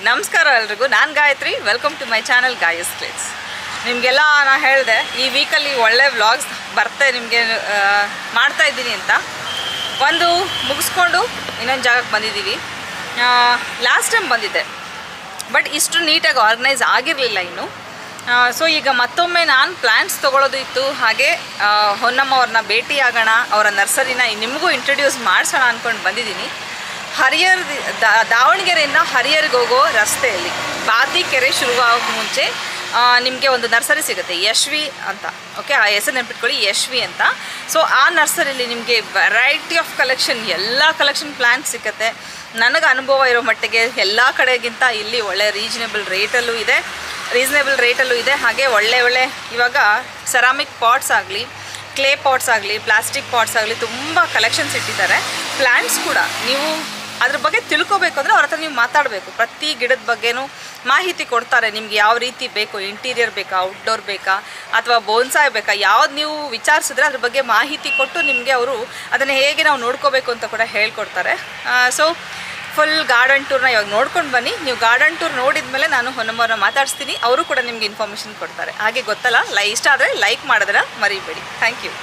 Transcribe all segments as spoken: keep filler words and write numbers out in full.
ನಮಸ್ಕಾರ ಎಲ್ಲರಿಗೂ, ನಾನು Gayatri. Welcome to my channel ಗಾಯಸ್ ಕ್ಲೇಟ್ಸ್. ನಿಮಗೆಲ್ಲ ನಾನು ಹೇಳಿದೆ ಈ ವೀಕಲ್ಲಿ ಒಳ್ಳೆ ವ್ಲಾಗ್ಸ್ ಬರ್ತೆ ನಿಮಗೆ ಮಾಡ್ತಾ ಇದ್ದೀನಿ ಅಂತ. ಒಂದು ಮುಗಿಸ್ಕೊಂಡು ಇನ್ನೊಂದು ಜಾಗಕ್ಕೆ ಬಂದಿದ್ದೀವಿ. ಲಾಸ್ಟ್ ಟೈಮ್ ಬಂದಿದ್ದೆ, ಬಟ್ ಇಷ್ಟು ನೀಟಾಗಿ ಆರ್ಗನೈಸ್ ಆಗಿರಲಿಲ್ಲ ಇನ್ನು. ಸೊ ಈಗ ಮತ್ತೊಮ್ಮೆ ನಾನು ಪ್ಲ್ಯಾಂಟ್ಸ್ ತೊಗೊಳ್ಳೋದು ಇತ್ತು. ಹಾಗೆ ಹೊನ್ನಮ್ಮ ಅವ್ರನ್ನ ಭೇಟಿ ಆಗೋಣ, ಅವರ ನರ್ಸರಿನ ನಿಮಗೂ ಇಂಟ್ರೊಡ್ಯೂಸ್ ಮಾಡಿಸೋಣ ಅಂದ್ಕೊಂಡು ಬಂದಿದ್ದೀನಿ. ಹರಿಹರ ದಾವಣಗೆರೆಯಿಂದ ಹರಿಹರಿಗೆ ಹೋಗೋ ರಸ್ತೆಯಲ್ಲಿ ಬಾತಿ ಕೆರೆ ಶುರುವಾಗೋಕ್ಕೆ ಮುಂಚೆ ನಿಮಗೆ ಒಂದು ನರ್ಸರಿ ಸಿಗುತ್ತೆ, ಯಶ್ವಿ ಅಂತ. ಓಕೆ, ಆ ಹೆಸರು ನೆನಪಿಟ್ಕೊಳ್ಳಿ, ಯಶ್ವಿ ಅಂತ. ಸೊ ಆ ನರ್ಸರಿಲಿ ನಿಮಗೆ ವೆರೈಟಿ ಆಫ್ ಕಲೆಕ್ಷನ್, ಎಲ್ಲ ಕಲೆಕ್ಷನ್ ಪ್ಲ್ಯಾಂಟ್ಸ್ ಸಿಗುತ್ತೆ. ನನಗೆ ಅನುಭವ ಇರೋ ಮಟ್ಟಿಗೆ ಎಲ್ಲ ಕಡೆಗಿಂತ ಇಲ್ಲಿ ಒಳ್ಳೆ ರೀಸನೇಬಲ್ ರೇಟಲ್ಲೂ ಇದೆ ರೀಸನೇಬಲ್ ರೇಟಲ್ಲೂ ಇದೆ ಹಾಗೆ ಒಳ್ಳೆ ಒಳ್ಳೆ ಇವಾಗ ಸೆರಾಮಿಕ್ ಪಾಟ್ಸ್ ಆಗಲಿ, ಕ್ಲೇ ಪಾಟ್ಸ್ ಆಗಲಿ, ಪ್ಲಾಸ್ಟಿಕ್ ಪಾಟ್ಸ್ ಆಗಲಿ ತುಂಬ ಕಲೆಕ್ಷನ್ಸ್ ಇಟ್ಟಿದ್ದಾರೆ. ಪ್ಲ್ಯಾಂಟ್ಸ್ ಕೂಡ ನೀವು ಅದ್ರ ಬಗ್ಗೆ ತಿಳ್ಕೊಬೇಕು ಅಂದರೆ ಅವ್ರ ಹತ್ರ ನೀವು ಮಾತಾಡಬೇಕು. ಪ್ರತಿ ಗಿಡದ ಬಗ್ಗೆನೂ ಮಾಹಿತಿ ಕೊಡ್ತಾರೆ. ನಿಮ್ಗೆ ಯಾವ ರೀತಿ ಬೇಕು, ಇಂಟೀರಿಯರ್ ಬೇಕಾ, ಔಟ್ಡೋರ್ ಬೇಕಾ, ಅಥವಾ ಬೋನ್ಸಾಯ್ ಬೇಕಾ, ಯಾವ್ದು ನೀವು ವಿಚಾರಿಸಿದ್ರೆ ಅದ್ರ ಬಗ್ಗೆ ಮಾಹಿತಿ ಕೊಟ್ಟು ನಿಮಗೆ ಅವರು ಅದನ್ನು ಹೇಗೆ ನಾವು ನೋಡ್ಕೋಬೇಕು ಅಂತ ಕೂಡ ಹೇಳ್ಕೊಡ್ತಾರೆ. ಸೊ ಫುಲ್ ಗಾರ್ಡನ್ ಟೂರ್ನ ಇವಾಗ ನೋಡ್ಕೊಂಡು ಬನ್ನಿ. ನೀವು ಗಾರ್ಡನ್ ಟೂರ್ ನೋಡಿದ ಮೇಲೆ ನಾನು ಹೊನ್ನಮ್ಮವ್ರನ್ನ ಮಾತಾಡಿಸ್ತೀನಿ, ಅವರು ಕೂಡ ನಿಮಗೆ ಇನ್ಫಾರ್ಮೇಷನ್ ಕೊಡ್ತಾರೆ. ಹಾಗೆ ಗೊತ್ತಲ್ಲ, ಲೈ ಇಷ್ಟ ಆದರೆ ಲೈಕ್ ಮಾಡೋದನ್ನ ಮರಿಬೇಡಿ. Thank you.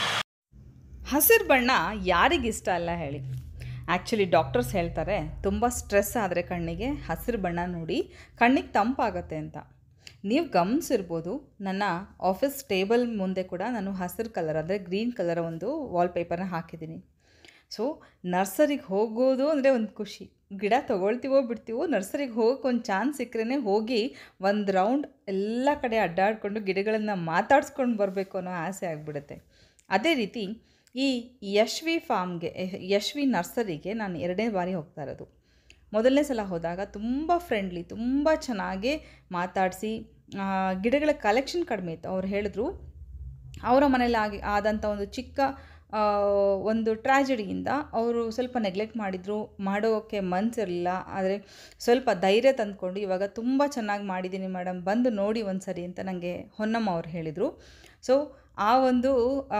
ಹಸಿರು ಬಣ್ಣ ಯಾರಿಗಿಷ್ಟ ಅಲ್ಲ ಹೇಳಿ? ಆ್ಯಕ್ಚುಲಿ ಡಾಕ್ಟರ್ಸ್ ಹೇಳ್ತಾರೆ ತುಂಬ ಸ್ಟ್ರೆಸ್ ಆದರೆ ಕಣ್ಣಿಗೆ ಹಸಿರು ಬಣ್ಣ ನೋಡಿ ಕಣ್ಣಿಗೆ ತಂಪಾಗತ್ತೆ ಅಂತ. ನೀವು ಗಮನಿಸಿರ್ಬೋದು, ನನ್ನ ಆಫೀಸ್ ಟೇಬಲ್ ಮುಂದೆ ಕೂಡ ನಾನು ಹಸಿರು ಕಲರ್ ಅಂದರೆ ಗ್ರೀನ್ ಕಲರ್ ಒಂದು ವಾಲ್ಪೇಪರ್ನ ಹಾಕಿದ್ದೀನಿ. ಸೊ ನರ್ಸರಿಗೆ ಹೋಗೋದು ಅಂದರೆ ಒಂದು ಖುಷಿ. ಗಿಡ ತೊಗೊಳ್ತೀವೋ ಬಿಡ್ತೀವೋ, ನರ್ಸರಿಗೆ ಹೋಗೋಕೆ ಒಂದು ಚಾನ್ಸ್ ಸಿಕ್ಕರೆ ಹೋಗಿ ಒಂದು ರೌಂಡ್ ಎಲ್ಲ ಕಡೆ ಅಡ್ಡಾಡಿಕೊಂಡು ಗಿಡಗಳನ್ನು ಮಾತಾಡ್ಸ್ಕೊಂಡು ಬರಬೇಕು ಅನ್ನೋ ಆಸೆ ಆಗಿಬಿಡುತ್ತೆ. ಅದೇ ರೀತಿ ಈ ಯಶ್ವಿ ಫಾರ್ಮ್ಗೆ, ಯಶ್ವಿ ನರ್ಸರಿಗೆ ನಾನು ಎರಡನೇ ಬಾರಿ ಹೋಗ್ತಾ ಇರೋದು. ಮೊದಲನೇ ಸಲ ಹೋದಾಗ ತುಂಬ ಫ್ರೆಂಡ್ಲಿ, ತುಂಬ ಚೆನ್ನಾಗಿ ಮಾತಾಡಿಸಿ, ಗಿಡಗಳ ಕಲೆಕ್ಷನ್ ಕಡಿಮೆ ಇತ್ತು. ಅವ್ರು ಹೇಳಿದ್ರು ಅವರ ಮನೇಲಿ ಆಗಿ ಆದಂಥ ಒಂದು ಚಿಕ್ಕ ಒಂದು ಟ್ರ್ಯಾಜಿಡಿಯಿಂದ ಅವರು ಸ್ವಲ್ಪ ನೆಗ್ಲೆಕ್ಟ್ ಮಾಡಿದರು, ಮಾಡೋಕ್ಕೆ ಮನಸ್ಸಿರಲಿಲ್ಲ. ಆದರೆ ಸ್ವಲ್ಪ ಧೈರ್ಯ ತಂದುಕೊಂಡು ಇವಾಗ ತುಂಬ ಚೆನ್ನಾಗಿ ಮಾಡಿದ್ದೀನಿ ಮೇಡಮ್, ಬಂದು ನೋಡಿ ಒಂದು ಸರಿ ಅಂತ ನನಗೆ ಹೊನ್ನಮ್ಮ ಅವ್ರು ಹೇಳಿದರು. ಸೊ ಆ ಒಂದು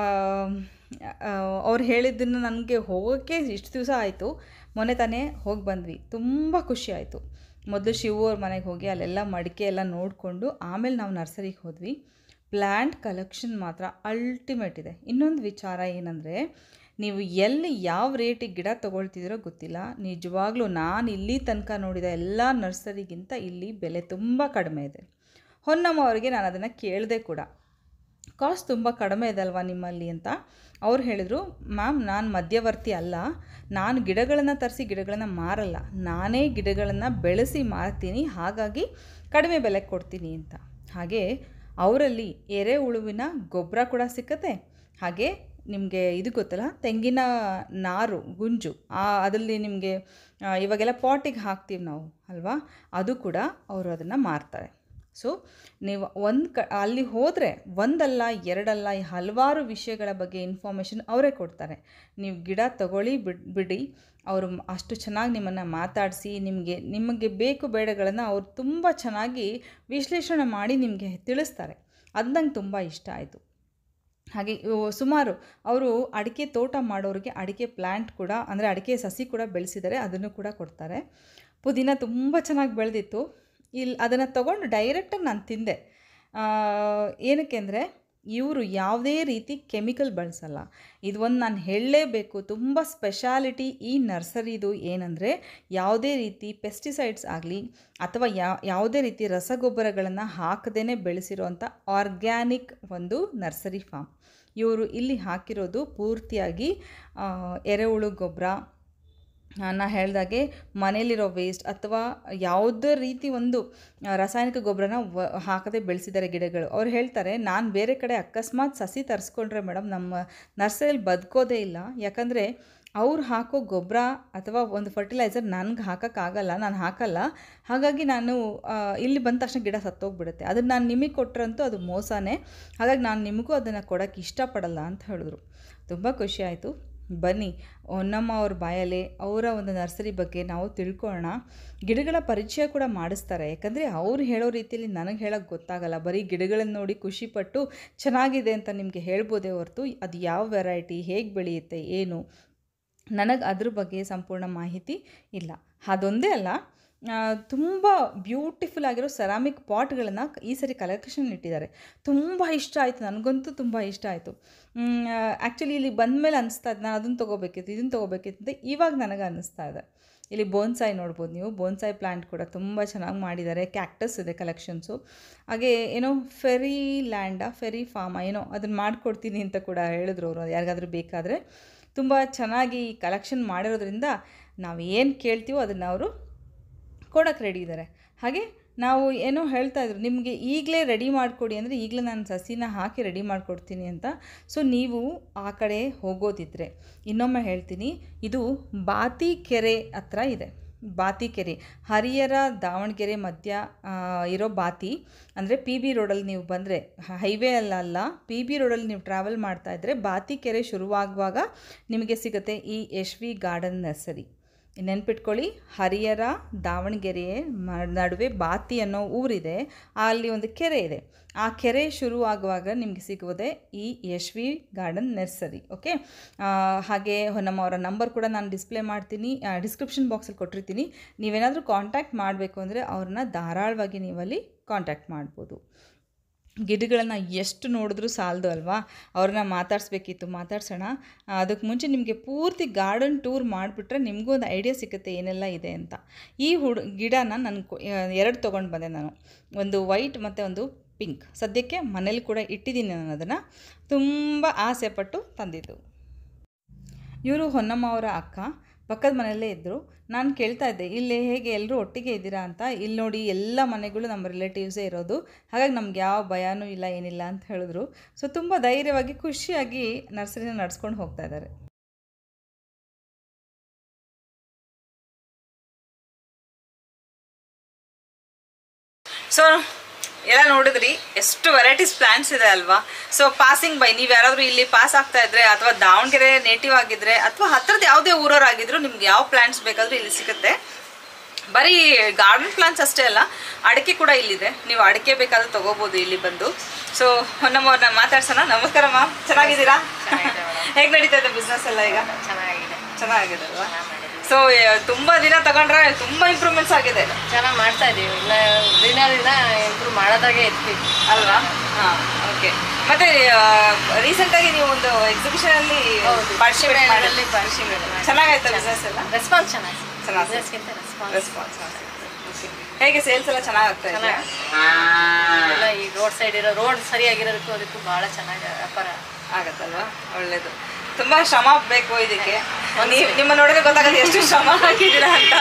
ಅವ್ರು ಹೇಳಿದ್ದನ್ನು ನನಗೆ ಹೋಗೋಕ್ಕೆ ಇಷ್ಟು ದಿವಸ ಆಯಿತು, ಮೊನ್ನೆ ತಾನೇ ಹೋಗಿ ಬಂದ್ವಿ. ತುಂಬ ಖುಷಿ ಆಯಿತು. ಮೊದಲು ಶಿವು ಅವ್ರ ಮನೆಗೆ ಹೋಗಿ ಅಲ್ಲೆಲ್ಲ ಮಡಿಕೆ ಎಲ್ಲ ನೋಡಿಕೊಂಡು ಆಮೇಲೆ ನಾವು ನರ್ಸರಿಗೆ ಹೋದ್ವಿ. ಪ್ಲ್ಯಾಂಟ್ ಕಲೆಕ್ಷನ್ ಮಾತ್ರ ಅಲ್ಟಿಮೇಟ್ ಇದೆ. ಇನ್ನೊಂದು ವಿಚಾರ ಏನಂದರೆ, ನೀವು ಎಲ್ಲಿ ಯಾವ ರೇಟಿಗೆ ಗಿಡ ತೊಗೊಳ್ತಿದ್ದೀರೋ ಗೊತ್ತಿಲ್ಲ, ನಿಜವಾಗ್ಲೂ ನಾನು ಇಲ್ಲಿ ತನಕ ನೋಡಿದ ಎಲ್ಲ ನರ್ಸರಿಗಿಂತ ಇಲ್ಲಿ ಬೆಲೆ ತುಂಬ ಕಡಿಮೆ ಇದೆ. ಹೊನ್ನಮ್ಮ ಅವರಿಗೆ ನಾನು ಅದನ್ನು ಕೇಳಿದೆ ಕೂಡ, ಕಾಸ್ಟ್ ತುಂಬ ಕಡಿಮೆ ಇದೆ ಅಲ್ವಾ ನಿಮ್ಮಲ್ಲಿ ಅಂತ. ಅವ್ರು ಹೇಳಿದರು, ಮ್ಯಾಮ್ ನಾನು ಮಧ್ಯವರ್ತಿ ಅಲ್ಲ, ನಾನು ಗಿಡಗಳನ್ನು ತರಿಸಿ ಗಿಡಗಳನ್ನು ಮಾರಲ್ಲ, ನಾನೇ ಗಿಡಗಳನ್ನು ಬೆಳೆಸಿ ಮಾರ್ತೀನಿ, ಹಾಗಾಗಿ ಕಡಿಮೆ ಬೆಲೆಗೆ ಕೊಡ್ತೀನಿ ಅಂತ. ಹಾಗೆ ಅವರಲ್ಲಿ ಎರೆಹುಳುವಿನ ಗೊಬ್ಬರ ಕೂಡ ಸಿಕ್ಕತ್ತೆ. ಹಾಗೆ ನಿಮಗೆ ಇದು ಗೊತ್ತಲ್ಲ, ತೆಂಗಿನ ನಾರು ಗುಂಜು, ಆ ಅದರಲ್ಲಿ ನಿಮಗೆ ಇವಾಗೆಲ್ಲ ಪಾಟಿಗೆ ಹಾಕ್ತೀವಿ ನಾವು ಅಲ್ವಾ, ಅದು ಕೂಡ ಅವರು ಅದನ್ನು ಮಾರ್ತಾರೆ. ಸೊ ನೀವು ಒಂದು ಕ ಅಲ್ಲಿ ಹೋದರೆ ಒಂದಲ್ಲ ಎರಡಲ್ಲ ಹಲವಾರು ವಿಷಯಗಳ ಬಗ್ಗೆ ಇನ್ಫಾರ್ಮೇಷನ್ ಅವರೇ ಕೊಡ್ತಾರೆ. ನೀವು ಗಿಡ ತಗೊಳ್ಳಿ ಬಿಡ್ ಬಿಡಿ ಅವರು ಅಷ್ಟು ಚೆನ್ನಾಗಿ ನಿಮ್ಮನ್ನು ಮಾತಾಡಿಸಿ ನಿಮಗೆ ನಿಮಗೆ ಬೇಕು ಬೇಡಗಳನ್ನು ಅವರು ತುಂಬ ಚೆನ್ನಾಗಿ ವಿಶ್ಲೇಷಣೆ ಮಾಡಿ ನಿಮಗೆ ತಿಳಿಸ್ತಾರೆ. ಅದು ನಂಗೆ ತುಂಬ ಇಷ್ಟ ಆಯಿತು. ಹಾಗೆ ಸುಮಾರು ಅವರು ಅಡಿಕೆ ತೋಟ ಮಾಡೋರಿಗೆ ಅಡಿಕೆ ಪ್ಲ್ಯಾಂಟ್ ಕೂಡ, ಅಂದರೆ ಅಡಿಕೆ ಸಸಿ ಕೂಡ ಬೆಳೆಸಿದ್ದಾರೆ, ಅದನ್ನು ಕೂಡ ಕೊಡ್ತಾರೆ. ಪುದೀನ ತುಂಬ ಚೆನ್ನಾಗಿ ಬೆಳೆದಿತ್ತು. ಇಲ್ಲಿ ಅದನ್ನು ತೊಗೊಂಡು ಡೈರೆಕ್ಟಾಗಿ ನಾನು ತಿಂದೆ. ಏನಕ್ಕೆ ಅಂದರೆ ಇವರು ಯಾವುದೇ ರೀತಿ ಕೆಮಿಕಲ್ ಬಳಸಲ್ಲ. ಇದು ಒಂದು ನಾನು ಹೇಳಲೇಬೇಕು, ತುಂಬ ಸ್ಪೆಷಾಲಿಟಿ ಈ ನರ್ಸರಿದು ಏನಂದರೆ, ಯಾವುದೇ ರೀತಿ ಪೆಸ್ಟಿಸೈಡ್ಸ್ ಆಗಲಿ ಅಥವಾ ಯಾ ಯಾವುದೇ ರೀತಿ ರಸಗೊಬ್ಬರಗಳನ್ನು ಹಾಕದೇ ಬೆಳೆಸಿರೋವಂಥ ಆರ್ಗ್ಯಾನಿಕ್ ಒಂದು ನರ್ಸರಿ ಫಾರ್ಮ್. ಇವರು ಇಲ್ಲಿ ಹಾಕಿರೋದು ಪೂರ್ತಿಯಾಗಿ ಎರೆಹುಳು ಗೊಬ್ಬರ, ನಾನು ಹೇಳ್ದಾಗೆ ಮನೇಲಿರೋ ವೇಸ್ಟ್ ಅಥವಾ ಯಾವುದೇ ರೀತಿ ಒಂದು ರಾಸಾಯನಿಕ ಗೊಬ್ಬರನ ವ ಹಾಕದೆ ಬೆಳೆಸಿದ್ದಾರೆ ಗಿಡಗಳು. ಅವ್ರು ಹೇಳ್ತಾರೆ, ನಾನು ಬೇರೆ ಕಡೆ ಅಕಸ್ಮಾತ್ ಸಸಿ ತರಿಸ್ಕೊಂಡ್ರೆ ಮೇಡಮ್ ನಮ್ಮ ನರ್ಸರಿಯಲ್ಲಿ ಬದುಕೋದೇ ಇಲ್ಲ, ಯಾಕಂದರೆ ಅವ್ರು ಹಾಕೋ ಗೊಬ್ಬರ ಅಥವಾ ಒಂದು ಫರ್ಟಿಲೈಸರ್ ನನಗೆ ಹಾಕೋಕ್ಕಾಗಲ್ಲ, ನಾನು ಹಾಕಲ್ಲ, ಹಾಗಾಗಿ ನಾನು ಇಲ್ಲಿ ಬಂದ ತಕ್ಷಣ ಗಿಡ ಸತ್ತೋಗ್ಬಿಡುತ್ತೆ, ಅದನ್ನು ನಾನು ನಿಮಗೆ ಕೊಟ್ಟರಂತೂ ಅದು ಮೋಸನೇ, ಹಾಗಾಗಿ ನಾನು ನಿಮಗೂ ಅದನ್ನು ಕೊಡೋಕ್ಕೆ ಇಷ್ಟಪಡಲ್ಲ ಅಂತ ಹೇಳಿದ್ರು. ತುಂಬ ಖುಷಿ ಆಯಿತು. ಬನ್ನಿ ಹೊನ್ನಮ್ಮ ಅವ್ರ ಬಾಯಲ್ಲೇ ಅವರ ಒಂದು ನರ್ಸರಿ ಬಗ್ಗೆ ನಾವು ತಿಳ್ಕೊಳ್ಳೋಣ. ಗಿಡಗಳ ಪರಿಚಯ ಕೂಡ ಮಾಡಿಸ್ತಾರೆ, ಯಾಕಂದರೆ ಅವ್ರು ಹೇಳೋ ರೀತಿಯಲ್ಲಿ ನನಗೆ ಹೇಳೋಕ್ಕೆ ಗೊತ್ತಾಗಲ್ಲ. ಬರೀ ಗಿಡಗಳನ್ನು ನೋಡಿ ಖುಷಿಪಟ್ಟು ಚೆನ್ನಾಗಿದೆ ಅಂತ ನಿಮಗೆ ಹೇಳ್ಬೋದೇ ಹೊರತು ಅದು ಯಾವ ವೆರೈಟಿ, ಹೇಗೆ ಬೆಳೆಯುತ್ತೆ, ಏನು, ನನಗೆ ಅದ್ರ ಬಗ್ಗೆ ಸಂಪೂರ್ಣ ಮಾಹಿತಿ ಇಲ್ಲ. ಅದೊಂದೇ ಅಲ್ಲ, ತುಂಬ ಬ್ಯೂಟಿಫುಲ್ ಆಗಿರೋ ಸೆರಾಮಿಕ್ ಪಾಟ್ಗಳನ್ನು ಈ ಸರಿ ಕಲೆಕ್ಷನ್ ಇಟ್ಟಿದ್ದಾರೆ. ತುಂಬ ಇಷ್ಟ ಆಯಿತು, ನನಗಂತೂ ತುಂಬ ಇಷ್ಟ ಆಯಿತು. ಆ್ಯಕ್ಚುಲಿ ಇಲ್ಲಿ ಬಂದಮೇಲೆ ಅನಿಸ್ತಾ ಇದೆ ನಾನು ಅದನ್ನು ತೊಗೋಬೇಕಿತ್ತು ಇದನ್ನು ತೊಗೋಬೇಕಿತ್ತು ಅಂತ ಇವಾಗ ನನಗೆ ಅನ್ನಿಸ್ತಾ ಇದೆ. ಇಲ್ಲಿ ಬೋನ್ಸಾಯಿ ನೋಡ್ಬೋದು ನೀವು, ಬೋನ್ಸಾಯಿ ಪ್ಲ್ಯಾಂಟ್ ಕೂಡ ತುಂಬ ಚೆನ್ನಾಗಿ ಮಾಡಿದ್ದಾರೆ. ಕ್ಯಾಕ್ಟಸ್ ಇದೆ ಕಲೆಕ್ಷನ್ಸು. ಹಾಗೆ ಏನೋ ಫೆರಿ ಲ್ಯಾಂಡಾ ಫೆರಿ ಫಾರ್ಮಾ ಏನೋ ಅದನ್ನು ಮಾಡಿಕೊಡ್ತೀನಿ ಅಂತ ಕೂಡ ಹೇಳಿದ್ರು ಅವರು, ಯಾರಿಗಾದರೂ ಬೇಕಾದರೆ. ತುಂಬ ಚೆನ್ನಾಗಿ ಕಲೆಕ್ಷನ್ ಮಾಡಿರೋದ್ರಿಂದ ನಾವು ಏನು ಕೇಳ್ತೀವೋ ಅದನ್ನು ಅವರು ಕೊಡೋಕ್ಕೆ ರೆಡಿ ಇದ್ದಾರೆ. ಹಾಗೆ ನಾವು ಏನೋ ಹೇಳ್ತಾಯಿದ್ರು, ನಿಮಗೆ ಈಗಲೇ ರೆಡಿ ಮಾಡಿಕೊಡಿ ಅಂದರೆ ಈಗಲೇ ನಾನು ಸಸಿನ ಹಾಕಿ ರೆಡಿ ಮಾಡಿಕೊಡ್ತೀನಿ ಅಂತ. ಸೊ ನೀವು ಆ ಕಡೆ ಹೋಗೋದಿದ್ರೆ ಇನ್ನೊಮ್ಮೆ ಹೇಳ್ತೀನಿ, ಇದು ಬಾತಿಕೆರೆ ಹತ್ರ ಇದೆ. ಬಾತಿಕೆರೆ ಹರಿಹರ ದಾವಣಗೆರೆ ಮಧ್ಯ ಇರೋ ಬಾತಿ ಅಂದರೆ ಪಿ ಬಿ ರೋಡಲ್ಲಿ ನೀವು ಬಂದರೆ, ಹೈವೇ ಅಲ್ಲ ಪಿ ಬಿ ರೋಡಲ್ಲಿ ನೀವು ಟ್ರಾವೆಲ್ ಮಾಡ್ತಾಯಿದ್ರೆ ಬಾತಿಕೆರೆ ಶುರುವಾಗುವಾಗ ನಿಮಗೆ ಸಿಗುತ್ತೆ ಈ ಯಶ್ ವಿ ಗಾರ್ಡನ್ ನರ್ಸರಿ. ನೆನ್ಪಿಟ್ಕೊಳ್ಳಿ, ಹರಿಹರ ದಾವಣಗೆರೆ ನಡುವೆ ಬಾತಿ ಅನ್ನೋ ಊರಿದೆ, ಅಲ್ಲಿ ಒಂದು ಕೆರೆ ಇದೆ. ಆ ಕೆರೆ ಶುರು ಆಗುವಾಗ ನಿಮಗೆ ಸಿಗುವುದೇ ಈ Yash V garden nursery. Okay, ಹಾಗೆ ಹೊನ್ನಮ್ಮ ಅವರ ನಂಬರ್ ಕೂಡ ನಾನು ಡಿಸ್ಪ್ಲೇ ಮಾಡ್ತೀನಿ, ಡಿಸ್ಕ್ರಿಪ್ಷನ್ ಬಾಕ್ಸಲ್ಲಿ ಕೊಟ್ಟಿರ್ತೀನಿ. ನೀವೇನಾದರೂ ಕಾಂಟ್ಯಾಕ್ಟ್ ಮಾಡಬೇಕು ಅಂದರೆ ಅವ್ರನ್ನ ಧಾರಾಳವಾಗಿ ನೀವಲ್ಲಿ ಕಾಂಟ್ಯಾಕ್ಟ್ ಮಾಡ್ಬೋದು. ಗಿಡಗಳನ್ನು ಎಷ್ಟು ನೋಡಿದ್ರೂ ಸಾಲದು ಅಲ್ವಾ, ಅವ್ರನ್ನ ಮಾತಾಡಿಸ್ಬೇಕಿತ್ತು, ಮಾತಾಡ್ಸೋಣ. ಅದಕ್ಕೆ ಮುಂಚೆ ನಿಮಗೆ ಪೂರ್ತಿ ಗಾರ್ಡನ್ ಟೂರ್ ಮಾಡಿಬಿಟ್ರೆ ನಿಮಗೂ ಒಂದು ಐಡಿಯಾ ಸಿಗುತ್ತೆ ಏನೆಲ್ಲ ಇದೆ ಅಂತ. ಈ ಹುಡ್ ಗಿಡನ ನಾನು ಎರಡು ತೊಗೊಂಡು ಬಂದೆ ನಾನು, ಒಂದು ವೈಟ್ ಮತ್ತು ಒಂದು ಪಿಂಕ್. ಸದ್ಯಕ್ಕೆ ಮನೇಲಿ ಕೂಡ ಇಟ್ಟಿದ್ದೀನಿ ನಾನು ಅದನ್ನು, ತುಂಬ ಆಸೆ ಪಟ್ಟು ತಂದಿದ್ದು. ಇವರು ಹೊನ್ನಮ್ಮ ಅವರ ಅಕ್ಕ, ಪಕ್ಕದ ಮನೆಯಲ್ಲೇ ಇದ್ದರು. ನಾನು ಕೇಳ್ತಾ ಇದ್ದೆ ಇಲ್ಲಿ ಹೇಗೆ ಎಲ್ಲರೂ ಒಟ್ಟಿಗೆ ಇದ್ದೀರಾ ಅಂತ. ಇಲ್ಲಿ ನೋಡಿ ಎಲ್ಲ ಮನೆಗಳು ನಮ್ಮ ರಿಲೇಟಿವ್ಸೇ ಇರೋದು, ಹಾಗಾಗಿ ನಮ್ಗೆ ಯಾವ ಭಯನೂ ಇಲ್ಲ ಏನಿಲ್ಲ ಅಂತ ಹೇಳಿದ್ರು. ಸೊ ತುಂಬ ಧೈರ್ಯವಾಗಿ ಖುಷಿಯಾಗಿ ನರ್ಸರಿನ ನಡ್ಸ್ಕೊಂಡು ಹೋಗ್ತಾ ಇದ್ದಾರೆ. ಸೊ ಎಲ್ಲ ನೋಡಿದ್ರಿ, ಎಷ್ಟು ವೆರೈಟೀಸ್ ಪ್ಲಾಂಟ್ಸ್ ಇದೆ ಅಲ್ವಾ. ಸೊ ಪಾಸಿಂಗ್ ಬೈ ನೀವು ಯಾರಾದರೂ ಇಲ್ಲಿ ಪಾಸ್ ಆಗ್ತಾ ಇದ್ರೆ, ಅಥವಾ ದಾವಣಗೆರೆ ನೇಟಿವ್ ಆಗಿದ್ರೆ, ಅಥವಾ ಹತ್ರದ ಯಾವುದೇ ಊರವರಾಗಿದ್ರು ನಿಮ್ಗೆ ಯಾವ ಪ್ಲಾಂಟ್ಸ್ ಬೇಕಾದರೂ ಇಲ್ಲಿ ಸಿಗುತ್ತೆ. ಬರೀ ಗಾರ್ಡನ್ ಪ್ಲಾಂಟ್ಸ್ ಅಷ್ಟೇ ಅಲ್ಲ, ಅಡಿಕೆ ಕೂಡ ಇಲ್ಲಿದೆ. ನೀವು ಅಡಿಕೆ ಬೇಕಾದ್ರೂ ತೊಗೋಬೋದು ಇಲ್ಲಿ ಬಂದು. ಸೊ ಹೊನ್ನಮ್ಮ ಅವ್ರನ್ನ ಮಾತಾಡ್ಸೋಣ. ನಮಸ್ಕಾರ ಮ್ಯಾಮ್, ಚೆನ್ನಾಗಿದ್ದೀರಾ? ಹೇಗೆ ನಡೀತಾ ಇದೆ ಬಿಸ್ನೆಸ್ ಎಲ್ಲ ಈಗ? ಚೆನ್ನಾಗಿದೆ. ಚೆನ್ನಾಗಿದೆ ಅಲ್ವಾ? ಸೊ ತುಂಬ ದಿನ ತಗೊಂಡ್ರೆ ತುಂಬ ಇಂಪ್ರೂವ್ಮೆಂಟ್ಸ್ ಆಗಿದೆ. ಚೆನ್ನಾಗಿ ಮಾಡ್ತಾ ಇದ್ದೀವಿ, ಇಲ್ಲ ದಿನ ದಿನ ಇಂಪ್ರೂವ್ ಮಾಡೋದಾಗೆ ಇರ್ತೀವಿ ಅಲ್ವಾ. ಹಾಂ, ಓಕೆ. ಮತ್ತು ರೀಸೆಂಟಾಗಿ ನೀವು ಒಂದು ಎಕ್ಸಿಬಿಷನಲ್ಲಿ ಪಾರ್ಟಿಸಿಪೇಟ್ ಮಾಡಿ ಪಾರ್ಟಿಸಿಪೇಟ್ ಚೆನ್ನಾಗಾಯ್ತು ಬಿಸ್ನೆಸ್ ಎಲ್ಲ? ರೆಸ್ಪಾನ್ಸ್ ಚೆನ್ನಾಗಿ ಚೆನ್ನಾಗಿ ರೆಸ್ಪಾನ್ಸ್ ರೆಸ್ಪಾನ್ಸ್ ಓಕೆ. ಹೇಗೆ ಸೇಲ್ಸ್ ಎಲ್ಲ ಚೆನ್ನಾಗಾಗ್ತಾ ಇದೆ? ಎಲ್ಲ ಈ ರೋಡ್ ಸೈಡ್ ಇರೋ ರೋಡ್ ಸರಿಯಾಗಿರೋದಕ್ಕೂ ಅದಕ್ಕೂ ಭಾಳ ಚೆನ್ನಾಗಿ ವ್ಯಾಪಾರ ಆಗತ್ತಲ್ವಾ? ಒಳ್ಳೇದು. ತುಂಬ ಶ್ರಮ ಬೇಕು ಇದಕ್ಕೆ. ನೀವು ನಿಮ್ಮ ನೋಡಿದ್ರೆ ಗೊತ್ತಾಗುತ್ತೆ ಎಷ್ಟು ಶ್ರಮ ಹಾಕಿದ್ದೀರಾ ಅಂತ.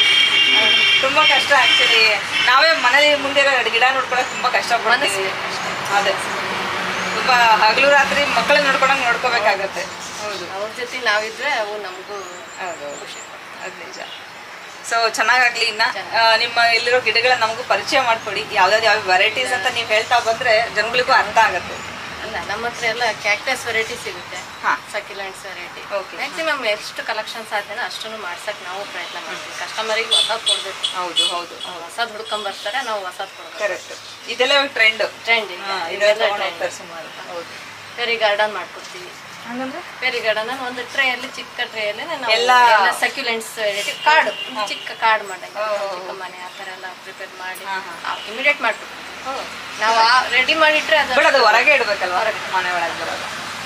ತುಂಬ ಕಷ್ಟ ಆ್ಯಕ್ಚುಲಿ. ನಾವೇ ಮನೇಲಿ ಮುಂದೆ ಗಿಡ ನೋಡ್ಕೊಳಕ್ಕೆ ತುಂಬ ಕಷ್ಟಪಡ್ತೀವಿ. ಅದೇ ತುಂಬ ಹಗಲು ರಾತ್ರಿ ಮಕ್ಕಳನ್ನ ನೋಡ್ಕೊಳಂಗೆ ನೋಡ್ಕೋಬೇಕಾಗತ್ತೆ. ಹೌದು, ಅವ್ರ ಜೊತೆ ನಾವಿದ್ರೆ ಅವು ನಮಗೂ ಹೌದು ಖುಷಿ, ಅದು ನಿಜ. ಸೊ ಚೆನ್ನಾಗಾಗಲಿ. ಇನ್ನು ನಿಮ್ಮ ಇಲ್ಲಿರೋ ಗಿಡಗಳನ್ನ ನಮಗೂ ಪರಿಚಯ ಮಾಡಿಕೊಡಿ, ಯಾವ್ದಾದ್ರು ಯಾವ ವೆರೈಟೀಸ್ ಅಂತ ನೀವು ಹೇಳ್ತಾ ಬಂದರೆ ಜನಗಳಿಗೂ ಅರ್ಥ ಆಗುತ್ತೆ. ಅಲ್ಲ, ನಮ್ಮ ಹತ್ರ ಎಲ್ಲ ಕ್ಯಾಕ್ಟಸ್ ವೆರೈಟಿ ಸಿಗುತ್ತೆ. ಹಾಂ, ಸಕ್ಯುಲೆಂಟ್ಸ್ ವೆರೈಟಿ. ಓಕೆ, ಮ್ಯಾಕ್ಸಿಮಮ್ ಎಷ್ಟು ಕಲೆಕ್ಷನ್ಸ್ ಸಾಧ್ಯನೋ ಅಷ್ಟನ್ನು ಮಾಡ್ಸಕ್ಕೆ ನಾವು ಪ್ರಯತ್ನ ಮಾಡ್ತೀವಿ. ಕಸ್ಟಮರಿಗೆ ಹೊಸದು ಕೊಡಬೇಕು. ಹೌದು ಹೌದು, ಹೊಸದು ಹುಡ್ಕೊಂಬರ್ತಾರೆ, ನಾವು ಹೊಸದು ಕೊಡಬೇಕು. ಕರೆಕ್ಟ್. ಇದೆಲ್ಲ ಟ್ರೆಂಡ್ ಟ್ರೆಂಡ್ ಇದೆಲ್ಲ ಟ್ರೆಂಡ್ ಸುಮಾರು. ಹೌದು, ಪೆರಿ ಗಾರ್ಡನ್ ಮಾಡ್ಕೊಡ್ತೀವಿ. ಹಂಗಂದ್ರೆ ಪೆರಿ ಗಾರ್ಡನ್ ಒಂದು ಟ್ರೇಯಲ್ಲಿ, ಚಿಕ್ಕ ಟ್ರೇಯಲ್ಲಿ ನಾವು ಎಲ್ಲ ಸಕ್ಯುಲೆಂಟ್ಸ್ ವೆರೈಟಿ ಕಾರ್ಡ್, ಚಿಕ್ಕ ಕಾರ್ಡ್ ಮಾಡಂಗೆ ಚಿಕ್ಕ ಮನೆ ಆ ಥರ ಎಲ್ಲ ಪ್ರಿಪೇರ್ ಮಾಡಿ ಇಮಿಡಿಯೇಟ್ ಮಾಡ್ಕೊಡ್ತೀವಿ. ನಾವು ರೆಡಿ ಮಾಡಿಟ್ರೆ ಅದು ಹೊರಗೆ ಇಡಬೇಕಲ್ವ? ಹೊರಗೆ ಮನೆ ಒಳಗೆ ಬರೋದು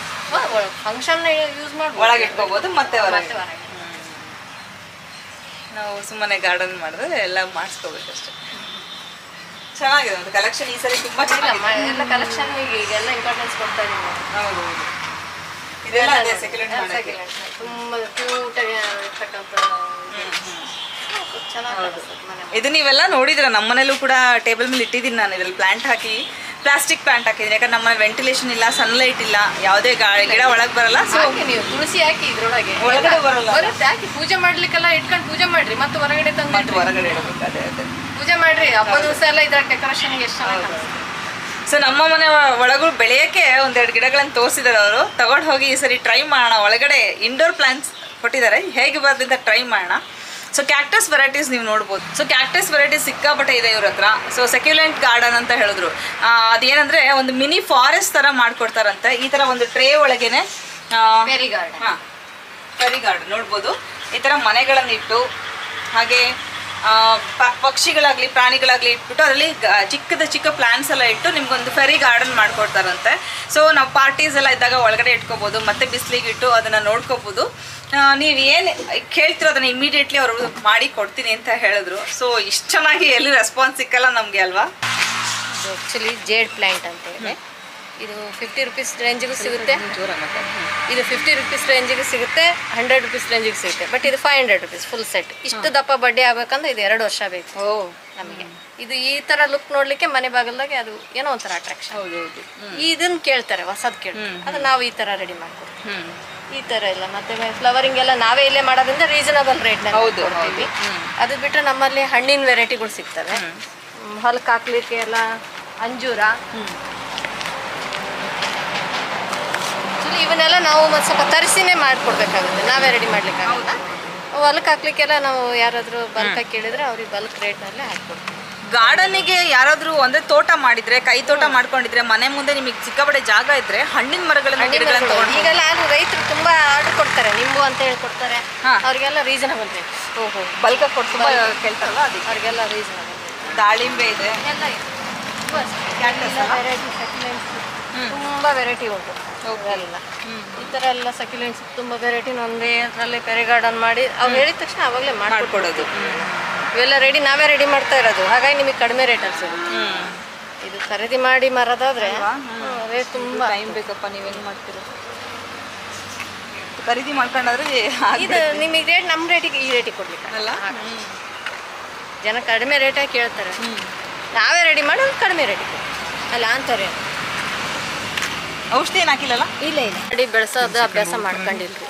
ಫಂಕ್ಷನ್ ಯೂಸ್ ಮಾಡಿ ಒಳಗೆ ಇಟ್ಕೋಬೋದು, ಮತ್ತೆ ಹೊರಗೆ ನಾವು ಸುಮ್ಮನೆ ಗಾರ್ಡನ್ ಮಾಡಿದ್ರೆ ಎಲ್ಲ ಮಾಡಿಸ್ಕೋಬೇಕು ಅಷ್ಟೇ. ಚೆನ್ನಾಗಿದೆ ಒಂದು ಕಲೆಕ್ಷನ್ ಈ ಸರಿ ತುಂಬ ಚೆನ್ನಾಗಿದೆ. ಎಲ್ಲ ಕಲೆಕ್ಷನ್ ಈಗೆಲ್ಲ ಇಂಪಾರ್ಟೆನ್ಸ್ ಕೊಡ್ತಾ ಇದೀವಿ. ಹೌದು ಹೌದು, ಇದೆಲ್ಲ ಅದೇ ಸೆಕ್ಯುಲೆಂಟ್ ತುಂಬ ಕ್ಯೂಟಾಗಿ ಇರ್ತಕ್ಕಂಥ ಇದು ನೀವೆಲ್ಲ ನೋಡಿದ್ರ. ನಮ್ಮ ಮನೇಲೂ ಕೂಡ ಟೇಬಲ್ ಮೇಲೆ ಇಟ್ಟಿದ್ದೀನಿ ನಾನು. ಇದ್ರಲ್ಲಿ ಪ್ಲಾಂಟ್ ಹಾಕಿ ಪ್ಲಾಸ್ಟಿಕ್ ಪ್ಲಾಂಟ್ ಹಾಕಿದ್ದೀನಿ, ಯಾಕಂದ್ರೆ ನಮ್ಮ ವೆಂಟಿಲೇಷನ್ ಇಲ್ಲ, ಸನ್ಲೈಟ್ ಇಲ್ಲ, ಯಾವುದೇ ಗಾಳಿ ಗಿಡ ಒಳಗೆ ಬರಲ್ಲ. ಸೊ ನೀವು ತುಳಸಿ ಹಾಕಿ ಇದ್ರೊಳಗೆ ಒಳಗಡೆ ಬರಲ್ಲ, ಬರುತ್ತೆ. ಹಾಕಿ ಪೂಜೆ ಮಾಡ್ಲಿಕ್ಕೆಲ್ಲ ಇಟ್ಕೊಂಡು ಪೂಜೆ ಮಾಡ್ರಿ, ಮತ್ತೆ ಹೊರಗಡೆ ತಂದು ಹೊರಗಡೆ ಇಡಬೇಕು. ಅದೇ ಅದೇ ಪೂಜೆ ಮಾಡ್ರಿ. ಹಬ್ಬ ದಿವಸ ಎಲ್ಲ ಇದ್ರ ಡೆಕೋರೇಷನ್ಗೆ ಎಷ್ಟು ಚೆನ್ನಾಗಿ. ಸೊ ನಮ್ಮ ಮನೆ ಒಳಗೂ ಬೆಳೆಯೋಕ್ಕೆ ಒಂದೆರಡು ಗಿಡಗಳನ್ನು ತೋರಿಸಿದ್ದಾರೆ ಅವರು. ತಗೊಂಡು ಹೋಗಿ ಈ ಸರಿ ಟ್ರೈ ಮಾಡೋಣ. ಒಳಗಡೆ ಇಂಡೋರ್ ಪ್ಲಾಂಟ್ಸ್ ಕೊಟ್ಟಿದ್ದಾರೆ, ಹೇಗೆ ಬರೋದ್ರಿಂದ ಟ್ರೈ ಮಾಡೋಣ. ಸೊ ಕ್ಯಾಕ್ಟಸ್ ವೆರೈಟೀಸ್ ನೀವು ನೋಡ್ಬೋದು. ಸೊ ಕ್ಯಾಕ್ಟಸ್ ವೆರೈಟೀಸ್ ಸಿಕ್ಕಾಪಟ್ಟೆ ಇದೆ ಇವ್ರ ಹತ್ರ. ಸೊ ಸೆಕ್ಯುಲೆಂಟ್ ಗಾರ್ಡನ್ ಅಂತ ಹೇಳಿದ್ರು. ಅದೇನಂದರೆ ಒಂದು ಮಿನಿ ಫಾರೆಸ್ಟ್ ಥರ ಮಾಡಿಕೊಡ್ತಾರಂತೆ. ಈ ಥರ ಒಂದು ಟ್ರೇ ಒಳಗೇನೆ ಪೆರಿ ಗಾರ್ಡನ್, ಹಾಂ ಪೆರಿ ಗಾರ್ಡನ್ ನೋಡ್ಬೋದು. ಈ ಥರ ಮನೆಗಳನ್ನಿಟ್ಟು, ಹಾಗೆ ಪಕ್ಷಿಗಳಾಗಲಿ ಪ್ರಾಣಿಗಳಾಗಲಿ ಇಟ್ಬಿಟ್ಟು ಅದರಲ್ಲಿ ಚಿಕ್ಕದ ಚಿಕ್ಕ ಪ್ಲಾಂಟ್ಸ್ ಎಲ್ಲ ಇಟ್ಟು ನಿಮ್ಗೊಂದು ಫೆರಿ ಗಾರ್ಡನ್ ಮಾಡ್ಕೊಡ್ತಾರಂತೆ. ಸೊ ನಾವು ಪಾರ್ಟೀಸ್ ಎಲ್ಲ ಇದ್ದಾಗ ಒಳಗಡೆ ಇಟ್ಕೋಬೋದು, ಮತ್ತೆ ಬಿಸಿಲಿಗೆ ಇಟ್ಟು ಅದನ್ನು ನೋಡ್ಕೋಬೋದು. ನೀವು ಏನು ಕೇಳ್ತಿರೋ ಅದನ್ನು ಇಮಿಡಿಯೇಟ್ಲಿ ಅವರು ಮಾಡಿ ಕೊಡ್ತೀನಿ ಅಂತ ಹೇಳಿದ್ರು. ಸೊ ಇಷ್ಟು ಚೆನ್ನಾಗಿ ಎಲ್ಲಿ ರೆಸ್ಪಾನ್ಸ್ ಸಿಕ್ಕಲ್ಲ ನಮಗೆ ಅಲ್ವಾ. ಆ್ಯಕ್ಚುಲಿ ಜೇಡ್ ಪ್ಲ್ಯಾಂಟ್ ಅಂತ ಹೇಳಿ ಇದು ಫಿಫ್ಟಿ ರುಪೀಸ್ ರೇಂಜಿಗೂ ಸಿಗುತ್ತೆ, ಇದು ಫಿಫ್ಟಿ ರುಪೀಸ್ ರೇಂಜಿಗೂ ಸಿಗುತ್ತೆ, ಹಂಡ್ರೆಡ್ ರುಪೀಸ್ ರೇಂಜಿಗೂ ಸಿಗುತ್ತೆ. ಬಟ್ ಇದು five hundred rupees full set. ಇಷ್ಟು ದಪ್ಪ ಬಡ್ಡೆ ಆಗ್ಬೇಕಂದ್ರೆ ಇದು ಎರಡು ವರ್ಷ ಬೇಕು ನಮಗೆ. ಇದು ಈ ಥರ ಲುಕ್ ನೋಡಲಿಕ್ಕೆ ಮನೆ ಬಾಗಲ್ದಾಗೆ ಅದು ಏನೋ ಒಂಥರ ಅಟ್ರಾಕ್ಷನ್. ಹೌದೌದು, ಇದನ್ನು ಕೇಳ್ತಾರೆ, ಹೊಸದು ಕೇಳ್ತಾರೆ, ಅದು ನಾವು ಈ ಥರ ರೆಡಿ ಮಾಡ್ಕೊಡ್ತೀವಿ. ಈ ಥರ ಎಲ್ಲ ಮತ್ತೆ ಫ್ಲವರಿಂಗ್ ಎಲ್ಲ ನಾವೇ ಇಲ್ಲೇ ಮಾಡೋದ್ರಿಂದ ರೀಸನಬಲ್ ರೇಟ್ನ ಕೊಡ್ತೀವಿ. ಅದು ಬಿಟ್ಟರೆ ನಮ್ಮಲ್ಲಿ ಹಣ್ಣಿನ ವೆರೈಟಿಗಳು ಸಿಗ್ತವೆ. ಹೊಲಕ್ಕೆ ಹಾಕ್ಲಿಕ್ಕೆ ಎಲ್ಲ ಅಂಜೂರ, ಇವನ್ನೆಲ್ಲ ನಾವು ಒಂದು ಸ್ವಲ್ಪ ತರಿಸಿನೇ ಮಾಡಿಕೊಡ್ಬೇಕಾಗುತ್ತೆ, ನಾವೇ ರೆಡಿ ಮಾಡ್ಲಿಕ್ಕಾಗಲ್ಲ. ಹೊಲಕ್ಕೆ ಹಾಕ್ಲಿಕ್ಕೆಲ್ಲ ನಾವು ಯಾರಾದರೂ ಬಲ್ಕಾಗಿ ಕೇಳಿದ್ರೆ ಅವ್ರಿಗೆ ಬಲ್ಕ್ ರೇಟ್ನಲ್ಲೇ ಹಾಕ್ಕೊಡ್ತೀವಿ. ಗಾರ್ಡನಿಗೆ ಯಾರಾದರೂ ಅಂದರೆ ತೋಟ ಮಾಡಿದ್ರೆ, ಕೈ ತೋಟ ಮಾಡ್ಕೊಂಡಿದ್ರೆ, ಮನೆ ಮುಂದೆ ನಿಮಗೆ ಸಿಕ್ಕಾಪಟ್ಟೆ ಜಾಗ ಇದ್ರೆ ಹಣ್ಣಿನ ಮರಗಳನ್ನ ಈಗೆಲ್ಲ ರೈತರು ತುಂಬ ಆರ್ಡರ್ ಕೊಡ್ತಾರೆ, ನಿಂಬು ಅಂತ ಹೇಳಿ ಕೊಡ್ತಾರೆ, ಅವ್ರಿಗೆಲ್ಲ ರೀಸನಬಲ್ ರೇಟ್. ಓಹೋ, ಬಲ್ಕಾಗಿ ಕೊಟ್ಟು ಕೇಳ್ತಾರಲ್ಲ ಅದಕ್ಕೆ ಅವ್ರಿಗೆಲ್ಲ ರೀಸನಬಲ್. ದಾಳಿಂಬೆ ಇದೆ, ಎಲ್ಲ ಇದೆ, ವೆರೈಟಿ ಸಕ್ಯುಲೆಂಟ್ಸ್ ತುಂಬ ವೆರೈಟಿ ಉಂಟು. ಎಲ್ಲ ಈ ಥರ ಎಲ್ಲ ಸಕ್ಯುಲೆಂಟ್ಸ್ ತುಂಬ ವೆರೈಟಿ ಒಂದೇ ಅದರಲ್ಲಿ ಪೆರಿ ಗಾರ್ಡನ್ ಮಾಡಿ ಅವ್ರು ಹೇಳಿದ ತಕ್ಷಣ ಅವಾಗಲೇ ಮಾಡಿಕೊಡೋದು. ಇವೆಲ್ಲ ರೆಡಿ ನಾವೇ ರೆಡಿ ಮಾಡ್ತಾ ಇರೋದು, ಹಾಗಾಗಿ ನಿಮಗೆ ಕಡಿಮೆ ರೇಟಲ್ಲಿ ಸಿಗುತ್ತೆ. ಇದು ಖರೀದಿ ಮಾಡಿ ಮರದಾದ್ರೆ ರೇಟ್ ತುಂಬ ಟೈಮ್ ಬೇಕಪ್ಪ. ನೀವೇನು ಮಾಡ್ತೀರ ಖರೀದಿ ಮಾಡ್ಕೊಂಡ್ರೆ ಇದು ನಿಮಗೆ ರೇಟ್ ನಮ್ಮ ರೇಟಿಗೆ ಈ ರೇಟಿಗೆ ಕೊಡ್ಲಿಕ್ಕೆ ಅಲ್ಲ. ಜನ ಕಡಿಮೆ ರೇಟಾಗಿ ಕೇಳ್ತಾರೆ, ನಾವೇ ರೆಡಿ ಮಾಡಿ ಕಡಿಮೆ ರೇಟಿಗೆ ಅಲ್ಲ ಅಂತಾರೆ. ಔಷಧಿ ಏನು ಹಾಕಿಲ್ಲಲ್ಲ? ಇಲ್ಲ ಇಲ್ಲ, ರೆಡಿ ಬೆಳೆಸೋದು ಅಭ್ಯಾಸ ಮಾಡ್ಕೊಂಡಿಲ್ರಿ.